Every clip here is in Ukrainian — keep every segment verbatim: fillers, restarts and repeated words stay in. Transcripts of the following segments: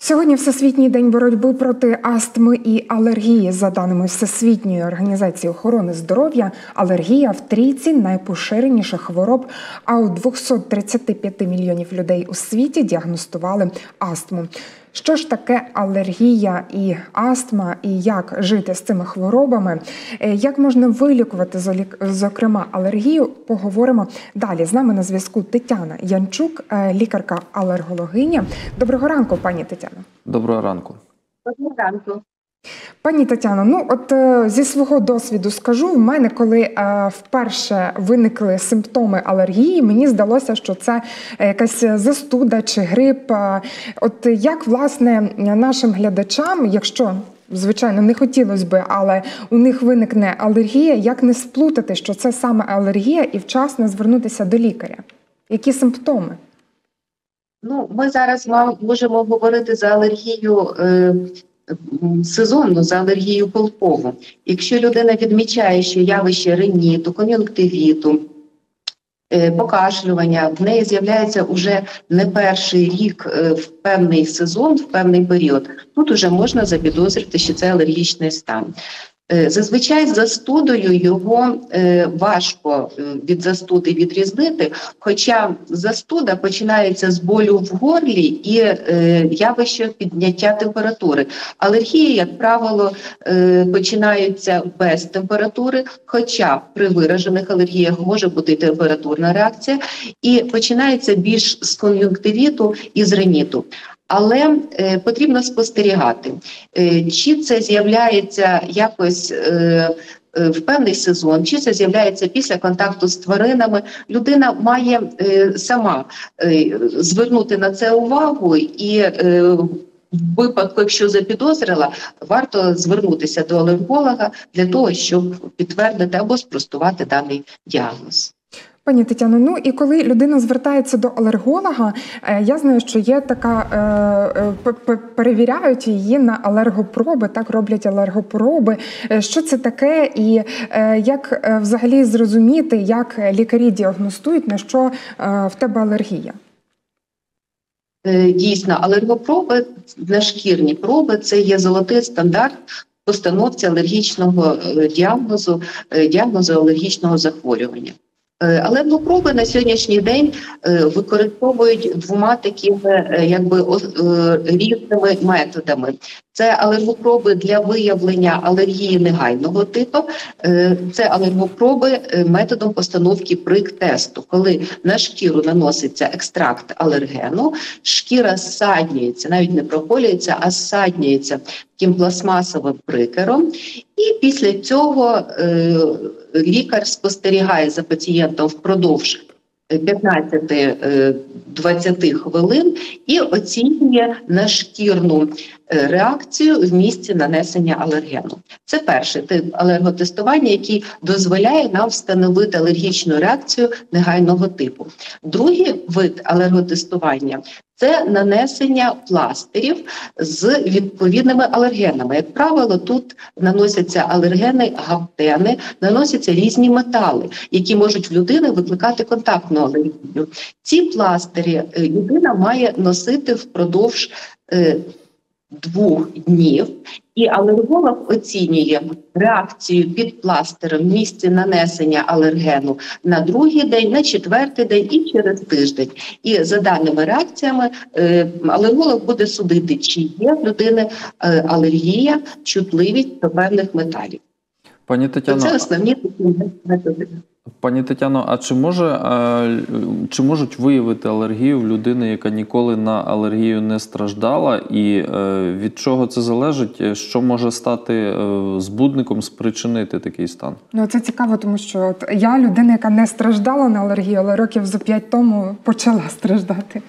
Сьогодні Всесвітній день боротьби проти астми і алергії. За даними Всесвітньої організації охорони здоров'я, алергія в трійці найпоширеніших хвороб, а у двохсот тридцяти п'яти мільйонів людей у світі діагностували астму. Що ж таке алергія і астма, і як жити з цими хворобами, як можна вилікувати, зокрема, алергію, поговоримо далі. З нами на зв'язку Тетяна Янчук, лікарка-алергологиня. Доброго ранку, пані Тетяно. Доброго ранку. Доброго ранку. Пані Тетяно, ну от зі свого досвіду скажу, в мене, коли е, вперше виникли симптоми алергії, мені здалося, що це якась застуда чи грип. От як, власне, нашим глядачам, якщо, звичайно, не хотілося би, але у них виникне алергія, як не сплутати, що це саме алергія, і вчасно звернутися до лікаря? Які симптоми? Ну, ми зараз можемо говорити за алергію е, сезонну, за алергію пилкову. Якщо людина відмічає, що явище риніту, кон'юнктивіту, е, покашлювання, в неї з'являється уже не перший рік е, в певний сезон, в певний період, тут уже можна запідозрити, що це алергічний стан. Зазвичай з застудою його е, важко від застуди відрізнити, хоча застуда починається з болю в горлі і е, явище підняття температури. Алергії, як правило, е, починаються без температури, хоча при виражених алергіях може бути температурна реакція, і починається більш з кон'юнктивіту і з риніту. Але е, потрібно спостерігати, е, чи це з'являється якось е, е, в певний сезон, чи це з'являється після контакту з тваринами. Людина має е, сама е, звернути на це увагу і е, в випадку, якщо запідозрила, варто звернутися до алерголога для того, щоб підтвердити або спростувати даний діагноз. Пані Тетяно, ну і коли людина звертається до алерголога, я знаю, що є така, перевіряють її на алергопроби, так роблять алергопроби. Що це таке і як взагалі зрозуміти, як лікарі діагностують, на що в тебе алергія? Дійсно, алергопроби, нашкірні проби – це є золотий стандарт в постановці алергічного діагнозу, діагнозу алергічного захворювання. Алергопроби на сьогоднішній день використовують двома такими якби різними методами. Це алергопроби для виявлення алергії негайного типу, це алергопроби методом постановки прик-тесту, коли на шкіру наноситься екстракт алергену, шкіра ссаднюється, навіть не проколюється, а ссаднюється таким пластмасовим прикером, і після цього лікар спостерігає за пацієнтом впродовж п'ятнадцяти-двадцяти хвилин і оцінює нашкірну реакцію в місці нанесення алергену. Це перший тип алерготестування, який дозволяє нам встановити алергічну реакцію негайного типу. Другий вид алерготестування – це нанесення пластирів з відповідними алергенами. Як правило, тут наносяться алергени, гаптени, наносяться різні метали, які можуть в людини викликати контактну алергію. Ці пластирі людина має носити впродовж е, двох днів, і алерголог оцінює реакцію під пластиром в місці нанесення алергену на другий день, на четвертий день і через тиждень. І за даними реакціями алерголог буде судити, чи є в людини алергія, чутливість до певних металів. Пані Тетяно, це основні методи. Пані Тетяно, а чи може, чи можуть виявити алергію в людини, яка ніколи на алергію не страждала, і від чого це залежить, що може стати збудником, спричинити такий стан? Ну, це цікаво, тому що от я людина, яка не страждала на алергію, але років за п'ять тому почала страждати.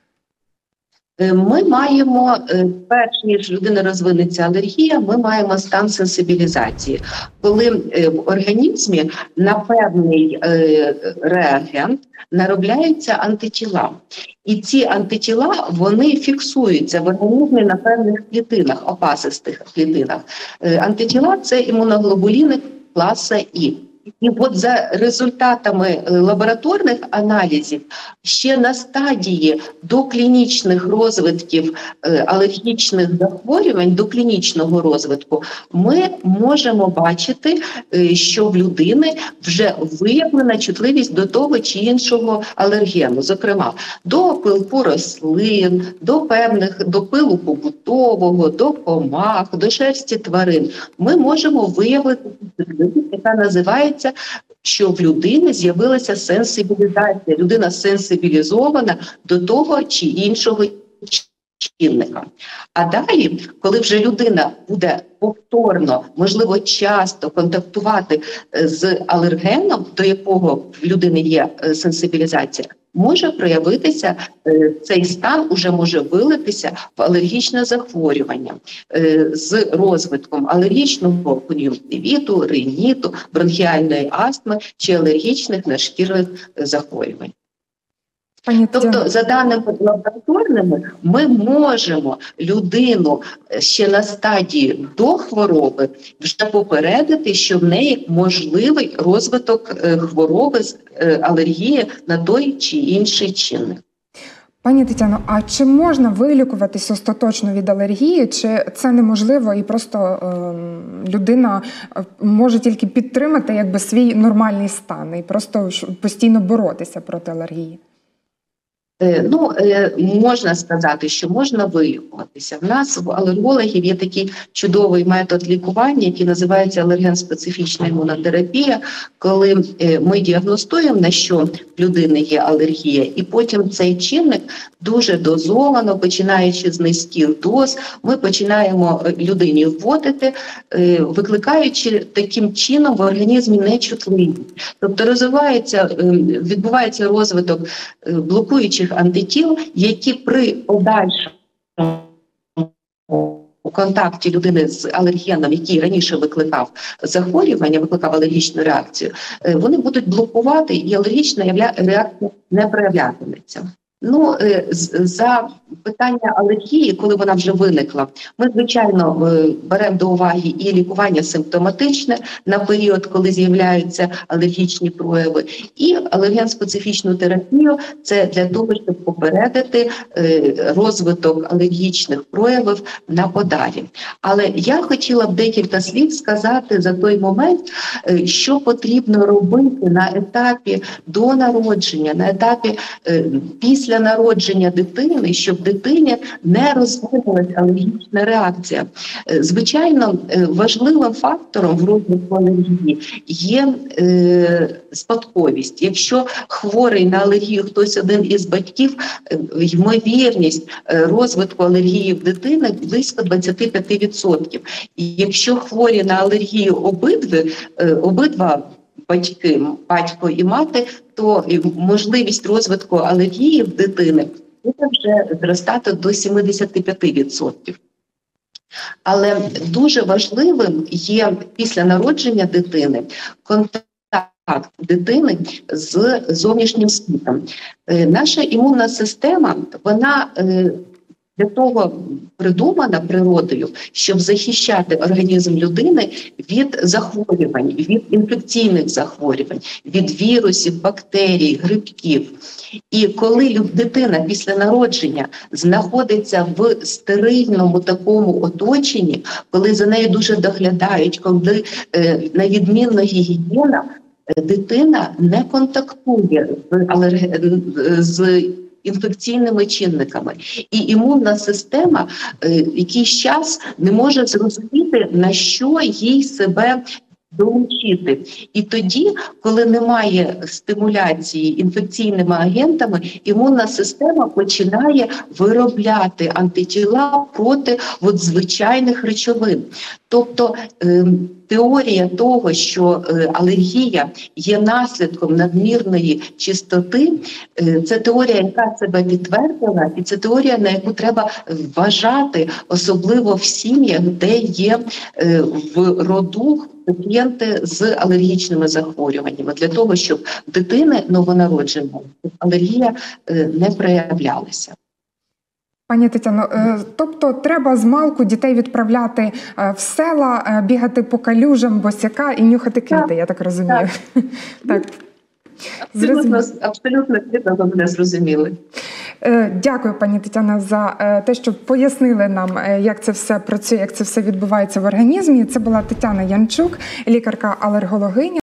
Ми маємо, перш ніж людина розвинеться алергія, ми маємо стан сенсибілізації, коли в організмі на певний реагент наробляються антитіла. І ці антитіла, вони фіксуються в організмі на певних клітинах, опасистих клітинах. Антитіла – це імуноглобуліни класа І. І от за результатами лабораторних аналізів ще на стадії доклінічних розвитків алергічних захворювань, до клінічного розвитку, ми можемо бачити, що в людини вже виявлена чутливість до того чи іншого алергену, зокрема до пилку рослин, до певних, до пилу побутового, до комах, до шерсті тварин. Ми можемо виявити чутливість, яка називається, що в людини з'явилася сенсибілізація. Людина сенсибілізована до того чи іншого чинника. А далі, коли вже людина буде повторно, можливо, часто контактувати з алергеном, до якого в людини є сенсибілізація, може проявитися, цей стан уже може вилитися в алергічне захворювання з розвитком алергічного кон'юнктивіту, риніту, бронхіальної астми чи алергічних нашкірних захворювань. Пані Тобто, Тетяно, за даними лабораторними, ми можемо людину ще на стадії до хвороби вже попередити, що в неї можливий розвиток хвороби з алергії на той чи інший чинник. Пані Тетяно, а чи можна вилікуватись остаточно від алергії, чи це неможливо і просто е, людина може тільки підтримати якби свій нормальний стан і просто постійно боротися проти алергії? Ну, можна сказати, що можна вилікуватися. В нас, в алергологів, є такий чудовий метод лікування, який називається алерген-специфічна імунотерапія, коли ми діагностуємо, на що в людини є алергія, і потім цей чинник дуже дозовано, починаючи з низьких доз, ми починаємо людині вводити, викликаючи таким чином в організмі нечутливість. Тобто розвивається, відбувається розвиток блокуючих антитіл, які при подальшому у контакті людини з алергеном, який раніше викликав захворювання, викликав алергічну реакцію, вони будуть блокувати, і алергічна реакція не проявлятиметься. Ну, за питання алергії, коли вона вже виникла, ми, звичайно, беремо до уваги і лікування симптоматичне на період, коли з'являються алергічні прояви, і алерген-специфічну терапію – це для того, щоб попередити розвиток алергічних проявів на подалі. Але я хотіла б декілька слів сказати за той момент, що потрібно робити на етапі до народження, на етапі після народження дитини, щоб дитині не розвинулася алергічна реакція. Звичайно, важливим фактором в розвитку алергії є е, спадковість. Якщо хворий на алергію хтось один із батьків, ймовірність розвитку алергії в дитини близько двадцять п'ять відсотків. І якщо хворі на алергію обидві, обидва батьки, батько і мати, то можливість розвитку алергії в дитини буде вже зростати до сімдесят п'ять відсотків. Але дуже важливим є після народження дитини контакт дитини з зовнішнім світом. Наша імунна система, вона для того придумана природою, щоб захищати організм людини від захворювань, від інфекційних захворювань, від вірусів, бактерій, грибків. І коли дитина після народження знаходиться в стерильному такому оточенні, коли за нею дуже доглядають, коли е, на відмінно гігієна, дитина не контактує з, алерг... з інфекційними чинниками. І імунна система е, якийсь час не може зрозуміти, на що їй себе долучити. І тоді, коли немає стимуляції інфекційними агентами, імунна система починає виробляти антитіла проти от, звичайних речовин. Тобто е, теорія того, що е, алергія є наслідком надмірної чистоти, е, це теорія, яка себе підтвердила, і це теорія, на яку треба вважати, особливо в сім'ях, де є е, в роду пацієнти з алергічними захворюваннями, для того, щоб в дитини новонародженої алергія е, не проявлялася. Пані Тетяно, е, тобто треба з малку дітей відправляти е, в села, е, бігати по калюжам, босяка і нюхати квіти, Так, я так розумію. Так. Абсолютно, абсолютно вірно, ви мене зрозуміли. Е, Дякую, пані Тетяна, за е, те, що пояснили нам, е, як це все працює, як це все відбувається в організмі. Це була Тетяна Янчук, лікарка-алергологиня.